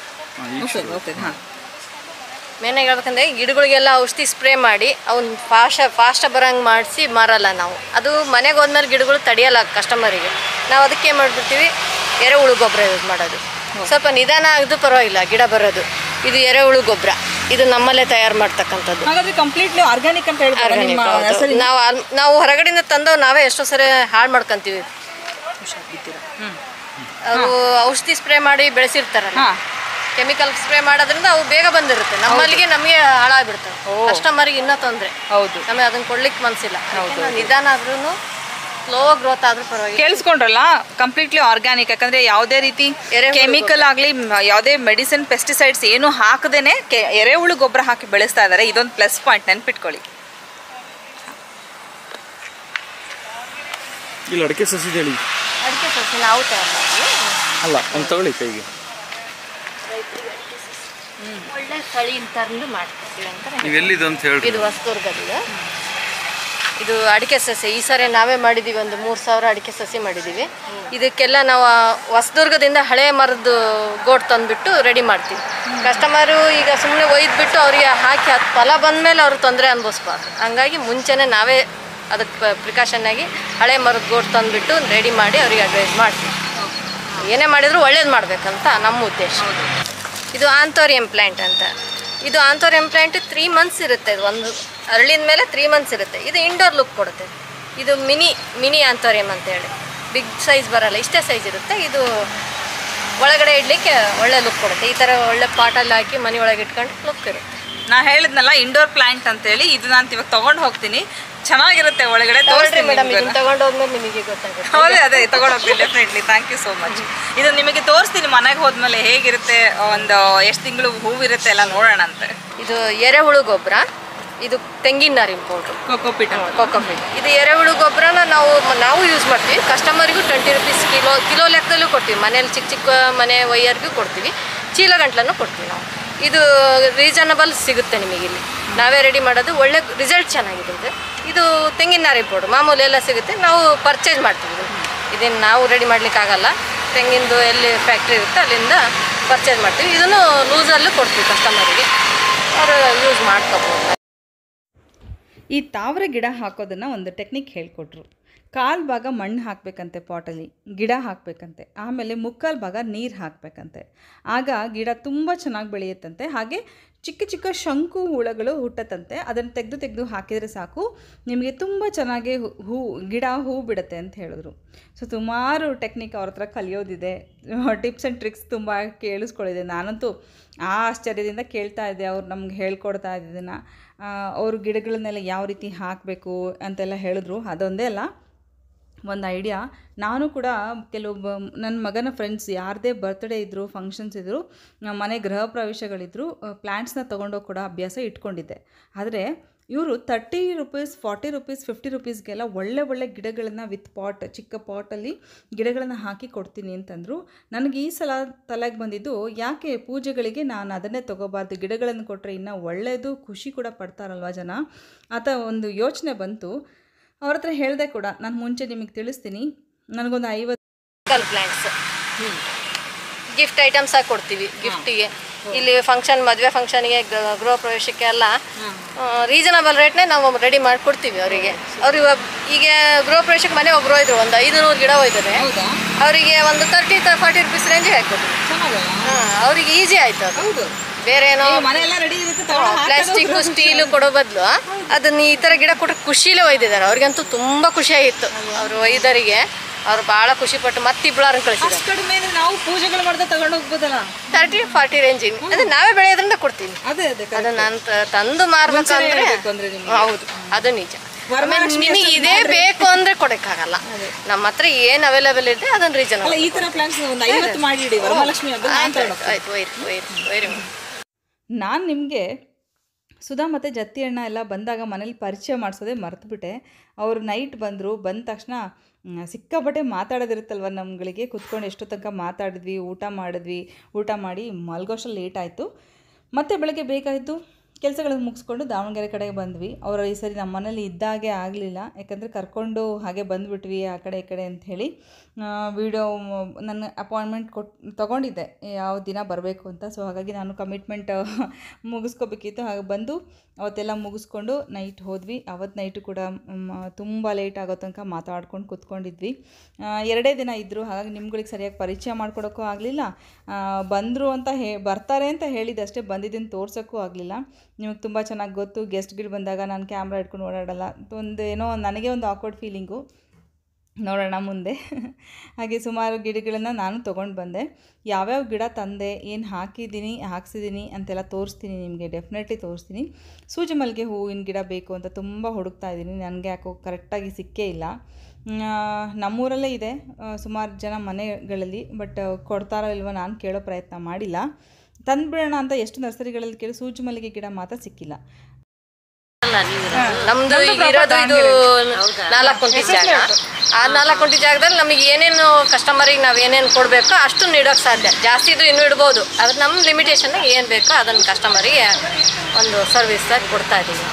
ಮೇನಾಗಿ ಹೇಳ್ಬೇಕಂದ್ರೆ ಗಿಡಗಳಿಗೆಲ್ಲ ಔಷಧಿ ಸ್ಪ್ರೇ ಮಾಡಿ ಅವ್ನು ಫಾಸ್ಟ್ ಫಾಸ್ಟಾಗಿ ಬರೋಂಗೆ ಮಾಡಿಸಿ ಮಾರಲ್ಲ ನಾವು. ಅದು ಮನೆಗೆ ಹೋದ್ಮೇಲೆ ಗಿಡಗಳು ತಡೆಯಲ್ಲ ಕಸ್ಟಮರಿಗೆ. ನಾವು ಅದಕ್ಕೆ ಏನು ಮಾಡಿಬಿಡ್ತೀವಿ, ಎರೆಹುಳು ಗೊಬ್ಬರ ಯೂಸ್ ಮಾಡೋದು. ಸ್ವಲ್ಪ ನಿಧಾನ ಆಗಿದ್ದು ಪರವಾಗಿಲ್ಲ ಗಿಡ ಬರೋದು. ಇದು ಎರೆಹುಳು ಗೊಬ್ಬರ, ಇದು ನಮ್ಮಲ್ಲೇ ತಯಾರು ಮಾಡ್ತಕ್ಕಂಥದ್ದು. ಕಂಪ್ಲೀಟ್ಲಿ ಆರ್ಗ್ಯಾನಿಕ್ ಅಂತ ಹೇಳ್ತಾರೆ. ನಾವು ನಾವು ಹೊರಗಡೆಯಿಂದ ತಂದು ನಾವೇ ಎಷ್ಟೋ ಸರಿ ಹಾಳು ಮಾಡ್ಕೊಂತೀವಿ. ಅವರು ಔಷಧಿ ಸ್ಪ್ರೇ ಮಾಡಿ ಬೆಳೆಸಿರ್ತಾರಲ್ಲ, ಕೆಮಿಕಲ್ ಸ್ಪ್ರೇ ಮಾಡೋದ್ರಿಂದ ಅವು ಬೇಗ ಬಂದಿರುತ್ತೆ. ನಮ್ಮಲ್ಲಿಗೆ ನಮಗೆ ಹಾಳಾಗ್ಬಿಡ್ತವೆ, ಕಸ್ಟಮರ್ಗೆ ಇನ್ನೂ ತೊಂದರೆ. ಹೌದು, ನಮಗೆ ಅದನ್ನ ಕೊಡ್ಲಿಕ್ಕೆ ಮನಸ್ಸಿಲ್ಲ. ನಿಧಾನ ಆದ್ರೂ ಸ್ಲೋ ಗ್ರೋತ್ ಆದ್ರೂ ಪರವಾಗಿಲ್ಲ. ಕೇಳಿಸ್ಕೊಂಡ್ರಲ್ಲ, ಕಂಪ್ಲೀಟ್ಲಿ ಆರ್ಗ್ಯಾನಿಕ್. ಯಾಕಂದ್ರೆ ಯಾವುದೇ ರೀತಿ ಕೆಮಿಕಲ್ ಆಗಲಿ ಯಾವುದೇ ಮೆಡಿಸಿನ್ ಪೆಸ್ಟಿಸೈಡ್ಸ್ ಏನು ಹಾಕದೇನೆ ಎರೆಹುಳು ಗೊಬ್ಬರ ಹಾಕಿ ಬೆಳೆಸ್ತಾ ಇದ್ದಾರೆ. ಇದೊಂದು ಪ್ಲಸ್ ಪಾಯಿಂಟ್, ನೆನ್ಪಿಟ್ಕೊಳ್ಳಿ. ಇಲ್ಲ ಅಡಿಕೆ ಸಸಿ ಹೇಳಿ. ಅಡಿಕೆ ಸಸಿ ನಾವು ತಯಾರು ಮಾಡ್ತೀವಿ. ಅಲ್ಲ ಒಂದು ತಗೊಳ್ಳಿ ಕೈಗೆ. ಒಳ್ಳೆ ತಳಿ ತಂದು ಮಾಡ್ತೀವಿ ಅಂತ. ನೀವು ಎಲ್ಲಿದು ಅಂತ ಹೇಳಿ. ಇದು ಹೊಸದುರ್ಗದಿದೆ. ಇದು ಅಡಿಕೆ ಸಸಿ ಈ ಸರಿ ನಾವೇ ಮಾಡಿದ್ದೀವಿ. ಒಂದು ಮೂರು ಸಾವಿರ ಅಡಿಕೆ ಸಸಿ ಮಾಡಿದ್ದೀವಿ. ಇದಕ್ಕೆಲ್ಲ ನಾವು ಹೊಸದುರ್ಗದಿಂದ ಹಳೆ ಮರದ್ದು ಗೋಟ್ ತಂದುಬಿಟ್ಟು ರೆಡಿ ಮಾಡ್ತೀವಿ. ಕಸ್ಟಮರು ಈಗ ಸುಮ್ಮನೆ ಒಯ್ದುಬಿಟ್ಟು ಅವರಿಗೆ ಹಾಕಿ ಅದು ಫಲ ಬಂದಮೇಲೆ ಅವ್ರು ತೊಂದರೆ ಅನುಭವಿಸ್ಬಾರ್ದು. ಹಂಗಾಗಿ ಮುಂಚೆನೇ ನಾವೇ ಅದಕ್ಕೆ ಪ್ರಿಕಾಷನ್ನಾಗಿ ಹಳೆ ಮರದ ಗೋಟ್ ತಂದುಬಿಟ್ಟು ರೆಡಿ ಮಾಡಿ ಅವರಿಗೆ ಅಡ್ವೈಸ್ ಮಾಡ್ತೀವಿ. ಏನೇ ಮಾಡಿದರೂ ಒಳ್ಳೇದು ಮಾಡಬೇಕಂತ ನಮ್ಮ ಉದ್ದೇಶ. ಇದು ಆಂಥೋರಿಯಂ ಪ್ಲ್ಯಾಂಟ್ ಅಂತ. ಇದು ಆಂಥೋರಿಯಂ ಪ್ಲ್ಯಾಂಟ್ ತ್ರೀ ಮಂತ್ಸ್ ಇರುತ್ತೆ. ಇದು ಒಂದು ಅರಳಿದ ಮೇಲೆ ತ್ರೀ ಮಂತ್ಸ್ ಇರುತ್ತೆ. ಇದು ಇಂಡೋರ್ ಲುಕ್ ಕೊಡುತ್ತೆ. ಇದು ಮಿನಿ ಮಿನಿ ಆಂಥೋರಿಯಂ ಅಂತೇಳಿ ಬಿಗ್ ಸೈಜ್ ಬರೋಲ್ಲ, ಇಷ್ಟೇ ಸೈಜ್ ಇರುತ್ತೆ. ಇದು ಒಳಗಡೆ ಇಡಲಿಕ್ಕೆ ಒಳ್ಳೆ ಲುಕ್ ಕೊಡುತ್ತೆ. ಈ ಥರ ಒಳ್ಳೆ ಪಾಟಲ್ಲಿ ಹಾಕಿ ಮನೆ ಒಳಗೆ ಇಟ್ಕೊಂಡು ಲುಕ್ ಇರುತ್ತೆ. ನಾ ಹೇಳಿದ್ನಲ್ಲ ಇಂಡೋರ್ ಪ್ಲಾಂಟ್ ಅಂತೇಳಿ, ಇದು ನಾನು ಇವಾಗ ತೊಗೊಂಡು ಹೋಗ್ತೀನಿ. ಚೆನ್ನಾಗಿರುತ್ತೆ ಒಳಗಡೆ. ತೋರಿಸ್ರಿ ಮೇಡಮ್, ಇದನ್ನು ತಗೊಂಡು ಹೋದ್ಮೇಲೆ ನಿಮಗೆ ಗೊತ್ತಾಗುತ್ತೆ. ಹೌದೇ, ಅದೇ ತಗೊಂಡು ಹೋಗ್ತೀನಿ definitely. Thank you so much. ಇದು ನಿಮಗೆ ತೋರಿಸ್ತೀನಿ ಮನೆಗೆ ಹೋದ್ಮೇಲೆ ಹೇಗಿರುತ್ತೆ, ಒಂದು ಎಷ್ಟು ತಿಂಗಳು ಹೂವಿರುತ್ತೆ ಎಲ್ಲ ನೋಡೋಣ ಅಂತ. ಇದು ಎರೆಹುಳು ಗೊಬ್ಬರ, ಇದು ತೆಂಗಿನ ನಾರಿನ ಪೌಡ್ರು, ಕೊಕೊಪಿಟ್ ಕೊಕೊಪಿಟ್. ಇದು ಎರೆಹುಳು ಗೊಬ್ಬರನ ನಾವು ನಾವು ಯೂಸ್ ಮಾಡ್ತೀವಿ. ಕಸ್ಟಮರಿಗೂ ಟ್ವೆಂಟಿ ರುಪೀಸ್ ಕಿಲೋ ಕಿಲೋ ಲೆಕ್ಕದಲ್ಲೂ ಕೊಡ್ತೀವಿ. ಮನೇಲಿ ಚಿಕ್ಕ ಚಿಕ್ಕ ಮನೆ ಒಯ್ಯರ್ಗೂ ಕೊಡ್ತೀವಿ, ಚೀಲ ಗಂಟ್ಲನ್ನು ಕೊಡ್ತೀವಿ ನಾವು. ಇದು ರೀಸನಬಲ್ ಸಿಗುತ್ತೆ ನಿಮಗೆ ಇಲ್ಲಿ. ನಾವೇ ರೆಡಿ ಮಾಡೋದು, ಒಳ್ಳೆ ರಿಸಲ್ಟ್ ಚೆನ್ನಾಗಿದೆ. ಇದು ಇದು ತೆಂಗಿನ ನಾರಿನ ಪೌಡ್ರು ಮಾಮೂಲಿ ಎಲ್ಲ ಸಿಗುತ್ತೆ, ನಾವು ಪರ್ಚೇಸ್ ಮಾಡ್ತೀವಿ. ಇದೇನು ನಾವು ರೆಡಿ ಮಾಡಲಿಕ್ಕಾಗಲ್ಲ, ತೆಂಗಿಂದು ಎಲ್ಲಿ ಫ್ಯಾಕ್ಟ್ರಿ ಇರುತ್ತೆ ಅಲ್ಲಿಂದ ಪರ್ಚೇಸ್ ಮಾಡ್ತೀವಿ. ಇದನ್ನು ಲೂಸಲ್ಲೂ ಕೊಡ್ತೀವಿ ಕಸ್ಟಮರಿಗೆ, ಅವರು ಯೂಸ್ ಮಾಡ್ಕೋಬೋದು. ಈ ತಾವರೆ ಗಿಡ ಹಾಕೋದನ್ನು ಒಂದು ಟೆಕ್ನಿಕ್ ಹೇಳಿಕೊಟ್ರು. ಕಾಲು ಭಾಗ ಮಣ್ಣು ಹಾಕಬೇಕಂತೆ ಪಾಟಲ್ಲಿ, ಗಿಡ ಹಾಕಬೇಕಂತೆ. ಆಮೇಲೆ ಮುಕ್ಕಾಲು ಭಾಗ ನೀರು ಹಾಕಬೇಕಂತೆ. ಆಗ ಗಿಡ ತುಂಬ ಚೆನ್ನಾಗಿ ಬೆಳೆಯುತ್ತಂತೆ. ಹಾಗೆ ಚಿಕ್ಕ ಚಿಕ್ಕ ಶಂಕು ಹುಳಗಳು ಹುಟ್ಟತ್ತಂತೆ. ಅದನ್ನು ತೆಗೆದು ತೆಗೆದು ಹಾಕಿದರೆ ಸಾಕು, ನಿಮಗೆ ತುಂಬ ಚೆನ್ನಾಗಿ ಹೂ ಗಿಡ ಹೂ ಬಿಡುತ್ತೆ ಅಂತ ಹೇಳಿದ್ರು. ಸೊ ಸುಮಾರು ಟೆಕ್ನಿಕ್ ಅವ್ರ ಹತ್ರ ಕಲಿಯೋದಿದೆ, ಟಿಪ್ಸ್ ಆ್ಯಂಡ್ ಟ್ರಿಕ್ಸ್ ತುಂಬ ಕೇಳಿಸ್ಕೊಳ್ಳಿದೆ. ನಾನಂತೂ ಆ ಆಶ್ಚರ್ಯದಿಂದ ಕೇಳ್ತಾ ಇದ್ದೆ, ಅವ್ರು ನಮ್ಗೆ ಹೇಳ್ಕೊಡ್ತಾ ಇದ್ದಿದ್ದನ್ನು. ಅವರು ಗಿಡಗಳನ್ನೆಲ್ಲ ಯಾವ ರೀತಿ ಹಾಕಬೇಕು ಅಂತೆಲ್ಲ ಹೇಳಿದ್ರು. ಅದೊಂದೇ ಅಲ್ಲ, ಒಂದು ಐಡಿಯಾ ನಾನು ಕೂಡ ಕೆಲವೊಬ್ಬ ನನ್ನ ಮಗನ ಫ್ರೆಂಡ್ಸ್ ಯಾರದೇ ಬರ್ತ್ಡೇ ಇದ್ದರು, ಫಂಕ್ಷನ್ಸ್ ಇದ್ದರು, ಮನೆ ಗೃಹ ಪ್ರವೇಶಗಳಿದ್ದರು, ಪ್ಲ್ಯಾಂಟ್ಸ್ನ ತೊಗೊಂಡೋಗಿ ಕೂಡ ಅಭ್ಯಾಸ ಇಟ್ಕೊಂಡಿದ್ದೆ. ಆದರೆ ಇವರು thirty rupees forty rupees fifty ರುಪೀಸ್ಗೆಲ್ಲ ಒಳ್ಳೆ ಒಳ್ಳೆ ಗಿಡಗಳನ್ನು ವಿತ್ ಪಾಟ್, ಚಿಕ್ಕ ಪಾಟಲ್ಲಿ ಗಿಡಗಳನ್ನು ಹಾಕಿ ಕೊಡ್ತೀನಿ ಅಂತಂದರು. ನನಗೆ ಈ ಸಲ ತಲೆಗೆ ಬಂದಿದ್ದು, ಯಾಕೆ ಪೂಜೆಗಳಿಗೆ ನಾನು ಅದನ್ನೇ ತೊಗೋಬಾರ್ದು, ಗಿಡಗಳನ್ನು ಕೊಟ್ಟರೆ ಇನ್ನೂ ಒಳ್ಳೆಯದು, ಖುಷಿ ಕೂಡ ಪಡ್ತಾರಲ್ವ ಜನ ಅಂತ ಒಂದು ಯೋಚನೆ ಬಂತು. ಅವ್ರ ಹತ್ರ ಹೇಳಿದೆ ಕೂಡ, ನಾನು ಮುಂಚೆ ನಿಮಗೆ ತಿಳಿಸ್ತೀನಿ. ನನಗೊಂದು ಐವತ್ತು ಕಲ್ ಪ್ಲ್ಯಾಂಟ್ಸ್ ಗಿಫ್ಟ್ ಐಟಮ್ಸ್ ಆಗಿ ಕೊಡ್ತೀವಿ. ಗಿಫ್ಟಿಗೆ ಇಲ್ಲಿ ಫಂಕ್ಷನ್, ಮದುವೆ ಫಂಕ್ಷನ್ಗೆ, ಗೃಹ ಪ್ರವೇಶಕ್ಕೆ ಎಲ್ಲ ರೀಸನಬಲ್ ರೇಟ್ನೇ ನಾವು ರೆಡಿ ಮಾಡಿ ಕೊಡ್ತೀವಿ ಅವರಿಗೆ. ಅವ್ರಿಗೆ ಈಗ ಗೃಹ ಪ್ರವೇಶಕ್ಕೆ ಮನೆ ಒಬ್ಬರು ಹೋಯ್ತು, ಒಂದು ಐದುನೂರು ಗಿಡ ಹೋಯ್ತಾರೆ, ಅವರಿಗೆ ಒಂದು ತರ್ಟಿ ಫಾರ್ಟಿ ರುಪೀಸ್ ರೇಂಜಿಗೆ ಹಾಕ್ಕೊಡ್ತೀವಿ. ಹಾಂ, ಅವರಿಗೆ ಈಸಿ ಆಯಿತು. ಅದು ಬೇರೆ ಏನೋ ಪ್ಲಾಸ್ಟಿಕ್ ಸ್ಟೀಲು ಕೊಡೋ ಬದಲು ಅದನ್ನ ಈ ಥರ ಗಿಡ ಕೊಟ್ಟರೆ ಖುಷಿಲೇ ಒಯ್ದಿದ್ದಾರೆ. ಅವ್ರಿಗಂತೂ ತುಂಬ ಖುಷಿಯಾಗಿತ್ತು. ಅವರು ಒಯ್ದರಿಗೆ ಅವ್ರು ಭಾಳ ಖುಷಿಪಟ್ಟು ಮತ್ತಿಬ್ಬಳಾರನ್ನು ಕಳಿಸಿದ್ದಾರೆ. ಕಡಿಮೆ ನಾವು ಪೂಜೆಗಳು ಮಾಡಿದ್ರೆ ತಗೊಂಡು ಹೋಗ್ಬೋದಲ್ಲ, ತರ್ಟಿ ಫಾರ್ಟಿ ರೇಂಜಿಗೆ. ಅದೇ ನಾವೇ ಬೆಳೆಯೋದ್ರಿಂದ ಕೊಡ್ತೀವಿ. ಅದೇ ಅದೇ ಅದನ್ನ ನಾನು ತಂದು ಮಾರ್ಬೇಕಂದ್ರೆ ಹೌದು, ಅದು ನಿಜ. ನಿಮಗೆ ಇದೇ ಬೇಕು ಅಂದ್ರೆ ಕೊಡಕ್ಕಾಗಲ್ಲ. ನಮ್ಮ ಹತ್ರ ಏನು ಅವೈಲೇಬಲ್ ಇದೆ ಅದನ್ನ ರೀಸನ್. ಈ ತರ ಪ್ಲಾನ್ಸ್ ಒಂದು ಐವತ್ತು ಮಾಡಿಡಿ ವರಮಹಾಲಕ್ಷ್ಮಿ ಹಬ್ಬ. ಆಯ್ತು, ವೆರಿ ಗುಡ್. ನಾನು ನಿಮಗೆ ಸುಧಾ ಮತ್ತು ಜತ್ತಿ ಅಣ್ಣ ಎಲ್ಲ ಬಂದಾಗ ಮನೇಲಿ ಪರಿಚಯ ಮಾಡಿಸೋದೇ ಮರೆತುಬಿಟ್ಟೆ. ಅವರು ನೈಟ್ ಬಂದರು. ಬಂದ ತಕ್ಷಣ ಸಿಕ್ಕಾಪಟ್ಟೆ ಮಾತಾಡೋದಿರುತ್ತಲ್ವ ನಮ್ಗಳಿಗೆ. ಕುತ್ಕೊಂಡು ಎಷ್ಟು ತನಕ ಮಾತಾಡಿದ್ವಿ, ಊಟ ಮಾಡಿದ್ವಿ. ಊಟ ಮಾಡಿ ಮಲ್ಗೋಷ್ಟಲ್ಲಿ ಲೇಟ್ ಆಯಿತು. ಮತ್ತು ಬೆಳಗ್ಗೆ ಬೇಕಾಯಿತು, ಕೆಲಸಗಳನ್ನು ಮುಗಿಸ್ಕೊಂಡು ದಾವಣಗೆರೆ ಕಡೆಗೆ ಬಂದ್ವಿ. ಅವರು ಈ ಸರಿ ನಮ್ಮ ಮನೇಲಿ ಇದ್ದಾಗೆ ಆಗಲಿಲ್ಲ, ಯಾಕಂದರೆ ಕರ್ಕೊಂಡು ಹಾಗೆ ಬಂದುಬಿಟ್ವಿ ಆ ಕಡೆ ಈ ಕಡೆ ಅಂಥೇಳಿ. ವಿಡಿಯೋ ನನ್ನ ಅಪಾಯಿಂಟ್ಮೆಂಟ್ ಕೊಟ್ಟು ತೊಗೊಂಡಿದ್ದೆ ಯಾವ ದಿನ ಬರಬೇಕು ಅಂತ. ಸೊ ಹಾಗಾಗಿ ನಾನು ಕಮಿಟ್ಮೆಂಟ್ ಮುಗಿಸ್ಕೋಬೇಕಿತ್ತು. ಹಾಗೆ ಬಂದು ಅವತ್ತೆಲ್ಲ ಮುಗಿಸ್ಕೊಂಡು ನೈಟ್ ಹೋದ್ವಿ. ಅವತ್ತು ನೈಟು ಕೂಡ ತುಂಬ ಲೇಟ್ ಆಗೋ ತನಕ ಮಾತಾಡ್ಕೊಂಡು ಕೂತ್ಕೊಂಡಿದ್ವಿ. ಎರಡೇ ದಿನ ಇದ್ದರು, ಹಾಗಾಗಿ ನಿಮ್ಗಳಿಗೆ ಸರಿಯಾಗಿ ಪರಿಚಯ ಮಾಡ್ಕೊಡೋಕ್ಕೂ ಆಗಲಿಲ್ಲ. ಬಂದರು ಅಂತ ಹೇ ಬರ್ತಾರೆ ಅಂತ ಹೇಳಿದ್ದೆ ಅಷ್ಟೇ, ಬಂದಿದ್ದನ್ನು ತೋರ್ಸೋಕ್ಕೂ ಆಗಲಿಲ್ಲ. ನಿಮಗೆ ತುಂಬ ಚೆನ್ನಾಗಿ ಗೊತ್ತು, ಗೆಸ್ಟ್ಗಳು ಬಂದಾಗ ನಾನು ಕ್ಯಾಮ್ರಾ ಇಟ್ಕೊಂಡು ಓಡಾಡಲ್ಲ. ಒಂದು ಏನೋ ನನಗೆ ಒಂದು ಆಕ್ವರ್ಡ್ ಫೀಲಿಂಗು. ನೋಡೋಣ ಮುಂದೆ. ಹಾಗೆ ಸುಮಾರು ಗಿಡಗಳನ್ನು ನಾನು ತೊಗೊಂಡು ಬಂದೆ. ಯಾವ್ಯಾವ ಗಿಡ ತಂದೆ, ಏನು ಹಾಕಿದ್ದೀನಿ ಹಾಕ್ಸಿದ್ದೀನಿ ಅಂತೆಲ್ಲ ತೋರಿಸ್ತೀನಿ ನಿಮಗೆ, ಡೆಫಿನೆಟ್ಲಿ ತೋರಿಸ್ತೀನಿ. ಸೂಜಿ ಮಲ್ಲಿಗೆ ಹೂವಿನ ಗಿಡ ಬೇಕು ಅಂತ ತುಂಬ ಹುಡುಕ್ತಾ ಇದ್ದೀನಿ, ನನಗೆ ಯಾಕೋ ಕರೆಕ್ಟಾಗಿ ಸಿಕ್ಕೇ ಇಲ್ಲ. ನಮ್ಮೂರಲ್ಲೇ ಇದೆ ಸುಮಾರು ಜನ ಮನೆಗಳಲ್ಲಿ, ಬಟ್ ಕೊಡ್ತಾರೋ ಇಲ್ವೋ ನಾನು ಕೇಳೋ ಪ್ರಯತ್ನ ಮಾಡಿಲ್ಲ. ತಂದುಬಿಡೋಣ ಅಂತ ಎಷ್ಟು ನರ್ಸರಿಗಳಲ್ಲಿ ಕೇಳಿ ಸೂಜಿ ಮಲ್ಲಿಗೆ ಗಿಡ ಮಾತ್ರ ಸಿಕ್ಕಿಲ್ಲ. ನಮ್ದು ಇರೋದು ಇದು ನಾಲ್ಕು ಕುಂಟಿ ಜಾಗ. ಆ ನಾಲ್ಕು ಕುಂಟಿ ಜಾಗದಲ್ಲಿ ನಮಗೆ ಏನೇನು ಕಸ್ಟಮರಿಗೆ ನಾವು ಏನೇನು ಕೊಡಬೇಕೋ ಅಷ್ಟು ನೀಡೋಕೆ ಸಾಧ್ಯ. ಜಾಸ್ತಿ ಇದು ಇನ್ನೂ ಇಡ್ಬೋದು, ಅದು ನಮ್ಮ ಲಿಮಿಟೇಷನ್ ಏನು ಬೇಕೋ ಅದನ್ನು ಕಸ್ಟಮರಿಗೆ ಒಂದು ಸರ್ವಿಸ್ ಆಗಿ ಕೊಡ್ತಾ ಇದ್ದೀವಿ.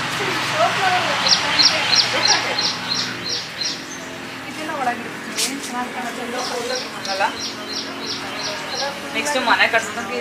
ನೆಕ್ಸ್ಟ್ ಮನೆ ಕಟ್ಸೋದಕ್ಕೆ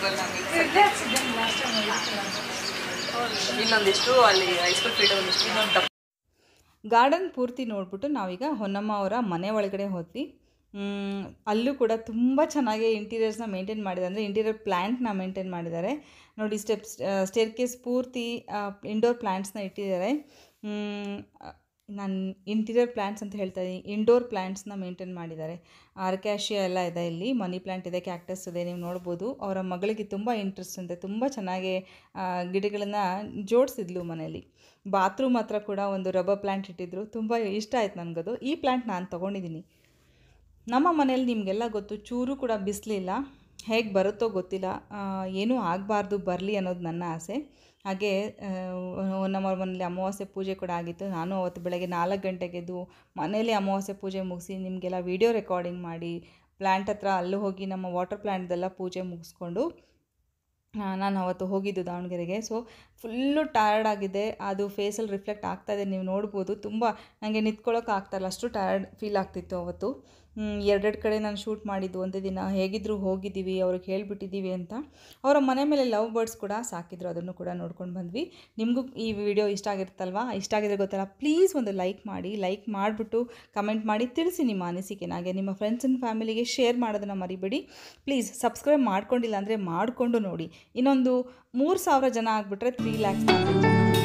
ಇನ್ನೊಂದಿಷ್ಟು ಅಲ್ಲಿ ಹೈಸ್ಕೂಲ್ ಫೀಲ್ಡ್ ಒಂದಿಷ್ಟು ಇನ್ನೊಂದು ಗಾರ್ಡನ್ ಪೂರ್ತಿ ನೋಡಿಬಿಟ್ಟು ನಾವೀಗ ಹೊನ್ನಮ್ಮ ಅವರ ಮನೆ ಒಳಗಡೆ ಹೋದ್ವಿ. ಅಲ್ಲೂ ಕೂಡ ತುಂಬ ಚೆನ್ನಾಗಿ ಇಂಟೀರಿಯರ್ಸ್ನ ಮೇಂಟೈನ್ ಮಾಡಿದ್ದಾರೆ. ಅಂದರೆ ಇಂಟೀರಿಯರ್ ಪ್ಲ್ಯಾಂಟ್ನ ಮೇಂಟೈನ್ ಮಾಡಿದ್ದಾರೆ ನೋಡಿ. ಸ್ಟೆಪ್ಸ್ ಸ್ಟೇರ್ ಕೇಸ್ ಪೂರ್ತಿ ಇಂಡೋರ್ ಪ್ಲ್ಯಾಂಟ್ಸ್ನ ಇಟ್ಟಿದ್ದಾರೆ. ನಾನು ಇಂಟೀರಿಯರ್ ಪ್ಲ್ಯಾಂಟ್ಸ್ ಅಂತ ಹೇಳ್ತಾ ಇದ್ದೀನಿ, ಇಂಡೋರ್ ಪ್ಲ್ಯಾಂಟ್ಸ್ನ ಮೇಂಟೈನ್ ಮಾಡಿದ್ದಾರೆ. ಆರ್ಕ್ಯಾಶಿಯಾ ಎಲ್ಲ ಇದೆ, ಇಲ್ಲಿ ಮನಿ ಪ್ಲ್ಯಾಂಟ್ ಇದೆ, ಕ್ಯಾಕ್ಟಸ್ ಇದೆ, ನೀವು ನೋಡ್ಬೋದು. ಅವರ ಮಗಳಿಗೆ ತುಂಬ ಇಂಟ್ರೆಸ್ಟ್ ಅಂತೆ, ತುಂಬ ಚೆನ್ನಾಗಿ ಗಿಡಗಳನ್ನು ಜೋಡಿಸಿದ್ಲು ಮನೇಲಿ. ಬಾತ್ರೂಮ್ ಹತ್ರ ಕೂಡ ಒಂದು ರಬ್ಬರ್ ಪ್ಲ್ಯಾಂಟ್ ಇಟ್ಟಿದ್ರು, ತುಂಬ ಇಷ್ಟ ಆಯ್ತು ನನಗದು. ಈ ಪ್ಲ್ಯಾಂಟ್ ನಾನು ತೊಗೊಂಡಿದ್ದೀನಿ. ನಮ್ಮ ಮನೇಲಿ ನಿಮಗೆಲ್ಲ ಗೊತ್ತು, ಚೂರು ಕೂಡ ಬಿಸಿಲಿಲ್ಲ, ಹೇಗೆ ಬರುತ್ತೋ ಗೊತ್ತಿಲ್ಲ, ಏನೂ ಆಗಬಾರ್ದು, ಬರಲಿ ಅನ್ನೋದು ನನ್ನ ಆಸೆ. ಹಾಗೆ ನಮ್ಮ ಮನೇಲಿ ಅಮಾವಾಸ್ಯೆ ಪೂಜೆ ಕೂಡ ಆಗಿತ್ತು. ನಾನು ಅವತ್ತು ಬೆಳಗ್ಗೆ ನಾಲ್ಕು ಗಂಟೆಗೆ ಎದ್ದು ಮನೇಲಿ ಅಮಾವಾಸ್ಯೆ ಪೂಜೆ ಮುಗಿಸಿ ನಿಮಗೆಲ್ಲ ವೀಡಿಯೋ ರೆಕಾರ್ಡಿಂಗ್ ಮಾಡಿ ಪ್ಲ್ಯಾಂಟ್ ಹತ್ರ ಅಲ್ಲೂ ಹೋಗಿ ನಮ್ಮ ವಾಟರ್ ಪ್ಲ್ಯಾಂಟ್ದೆಲ್ಲ ಪೂಜೆ ಮುಗಿಸ್ಕೊಂಡು ನಾನು ಅವತ್ತು ಹೋಗಿದ್ದು ದಾವಣಗೆರೆಗೆ. ಸೊ ಫುಲ್ಲು ಟಯರ್ಡ್ ಆಗಿದೆ, ಅದು ಫೇಸಲ್ಲಿ ರಿಫ್ಲೆಕ್ಟ್ ಆಗ್ತಾಯಿದೆ, ನೀವು ನೋಡ್ಬೋದು. ತುಂಬ ನನಗೆ ನಿಂತ್ಕೊಳ್ಳೋಕೆ ಆಗ್ತಾಯಿಲ್ಲ, ಅಷ್ಟು ಟಯರ್ಡ್ ಫೀಲ್ ಆಗ್ತಿತ್ತು ಅವತ್ತು. ಎರಡೆರಡು ಕಡೆ ನಾನು ಶೂಟ್ ಮಾಡಿದ್ದು ಒಂದೇ ದಿನ. ಹೇಗಿದ್ದರೂ ಹೋಗಿದ್ದೀವಿ, ಅವ್ರಿಗೆ ಹೇಳಿಬಿಟ್ಟಿದ್ದೀವಿ ಅಂತ. ಅವರ ಮನೆ ಮೇಲೆ ಲವ್ ಬರ್ಡ್ಸ್ ಕೂಡ ಸಾಕಿದ್ರು, ಅದನ್ನು ಕೂಡ ನೋಡ್ಕೊಂಡು ಬಂದ್ವಿ. ನಿಮಗೂ ಈ ವಿಡಿಯೋ ಇಷ್ಟ ಆಗಿರುತ್ತಲ್ವಾ? ಇಷ್ಟ ಆಗಿದ್ರೆ ಗೊತ್ತಲ್ಲ, ಪ್ಲೀಸ್ ಒಂದು ಲೈಕ್ ಮಾಡಿ. ಲೈಕ್ ಮಾಡಿಬಿಟ್ಟು ಕಮೆಂಟ್ ಮಾಡಿ ತಿಳಿಸಿ ನಿಮ್ಮ ಅನಿಸಿಕೆನ. ಹಾಗೆ ನಿಮ್ಮ ಫ್ರೆಂಡ್ಸ್ ಆ್ಯಂಡ್ ಫ್ಯಾಮಿಲಿಗೆ ಶೇರ್ ಮಾಡೋದನ್ನು ಮರಿಬೇಡಿ. ಪ್ಲೀಸ್ ಸಬ್ಸ್ಕ್ರೈಬ್ ಮಾಡ್ಕೊಂಡಿಲ್ಲ ಅಂದರೆ ಮಾಡಿಕೊಂಡು ನೋಡಿ. ಇನ್ನೊಂದು ಮೂರು ಸಾವಿರ ಜನ ಆಗಿಬಿಟ್ರೆ ತ್ರೀ ಲ್ಯಾಕ್ಸ್